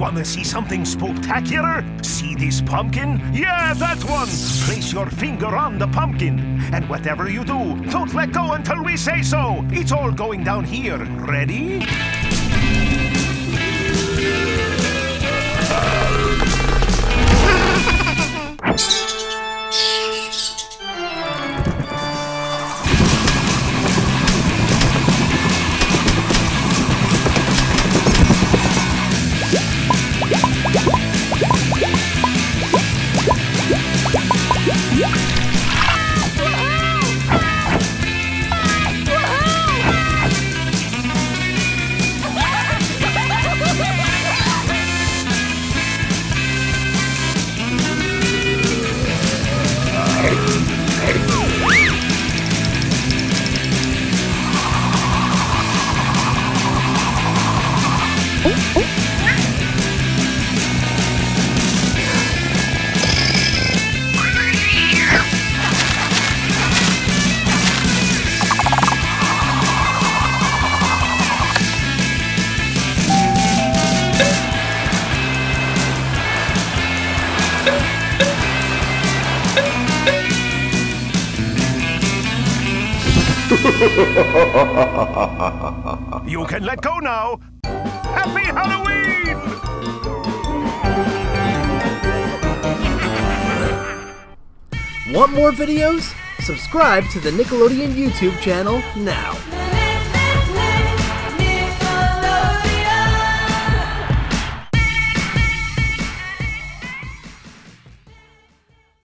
Wanna see something spook-tacular? See this pumpkin? Yeah, that one! Place your finger on the pumpkin. And whatever you do, don't let go until we say so. It's all going down here. Ready? You can let go now. Happy Halloween! Want more videos? Subscribe to the Nickelodeon YouTube channel now.